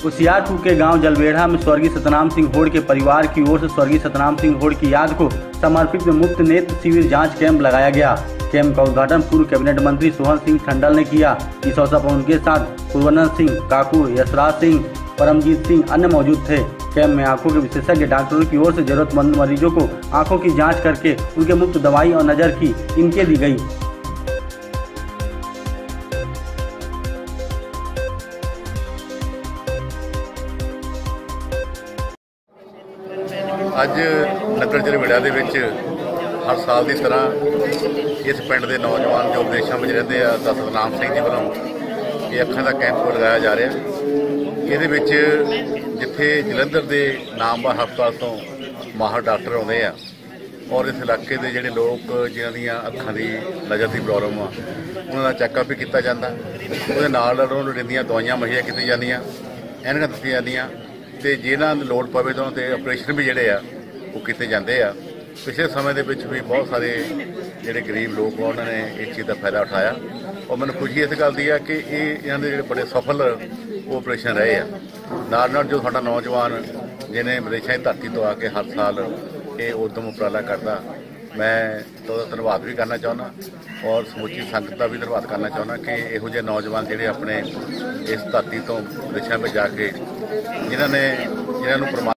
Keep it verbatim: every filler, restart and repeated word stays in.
उसियारपुर के गांव जलवेढ़ा में स्वर्गीय सतनाम सिंह होड़ के परिवार की ओर से स्वर्गीय सतनाम सिंह होड़ की याद को समर्पित मुफ्त नेत्र शिविर जांच कैंप लगाया गया। कैंप का उद्घाटन पूर्व कैबिनेट मंत्री सोहन सिंह ठंडल ने किया। इस अवसर पर उनके साथ पूर्वानंद सिंह, काकू, यशराज सिंह, परमजीत सिंह अन्य मौजूद थे। कैंप में आंखों के विशेषज्ञ डॉक्टरों की ओर से जरूरतमंद मरीजों को आंखों की जांच करके उनके मुफ्त दवाई और नज़र की इनके दी गई। ਅੱਜ नगर जलवेड़ा ਦੇ ਵਿੱਚ हर साल की तरह इस पिंड के नौजवान जो विदेशों में रहते हैं सतनाम सिंह जी वालों ये अखां का कैंप लगाया जा रहा है। ये जिथे जलंधर के नामवर हस्पताल तो माहर डॉक्टर आते हैं और इस इलाके के जोड़े लोग जिन्हों अखां की नज़र की प्रॉब्लम आ उन्होंने चैकअप भी किया जाता, वो लोड़ींदियां दवाइयां मुहैया की जांदियां, ऐनकां दित्तियां जांदियां ते जिन्हां नूं लोड़ पवे तो ऑपरेशन भी जोड़े आ वो किए जाते हैं। पिछले समय के भी बहुत सारे जोड़े गरीब लोग उन्होंने इस चीज़ का फायदा उठाया और मैंने खुशी इस गल की है कि ये इन्हों के बड़े सफल ऑपरेशन रहे हैं। नाल नाल जो साडा नौजवान जिन्हें विदेशों की धरती तो आके हर साल ये उद्यम उपराला करता, मैं तो धन्यवाद भी करना चाहना और समुची संगत का भी धन्यवाद करना चाहना कि इहो जिहे नौजवान जिहड़े अपने इस धरती तो विदेशों में जाके जिन्होंने जिन्होंने